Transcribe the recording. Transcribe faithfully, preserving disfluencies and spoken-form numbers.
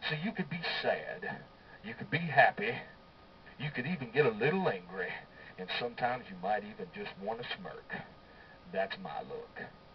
So you could be sad, you could be happy, you could even get a little angry, and sometimes you might even just want to smirk. That's my look.